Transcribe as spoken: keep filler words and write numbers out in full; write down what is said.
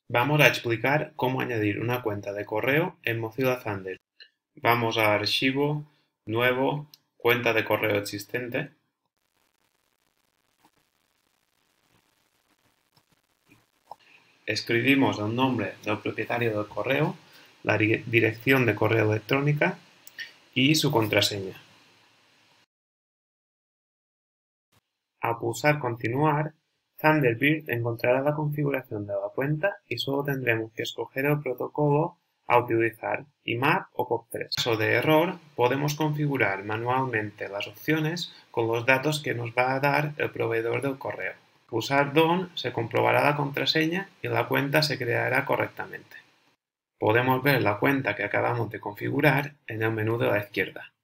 Vamos a explicar cómo añadir una cuenta de correo en Mozilla Thunder. Vamos a Archivo, Nuevo, Cuenta de correo existente. Escribimos el nombre del propietario del correo, la dirección de correo electrónica y su contraseña. Al pulsar Continuar, Thunderbird encontrará la configuración de la cuenta y solo tendremos que escoger el protocolo a utilizar, I M A P o P O P tres. En caso de error, podemos configurar manualmente las opciones con los datos que nos va a dar el proveedor del correo. Al pulsar Done se comprobará la contraseña y la cuenta se creará correctamente. Podemos ver la cuenta que acabamos de configurar en el menú de la izquierda.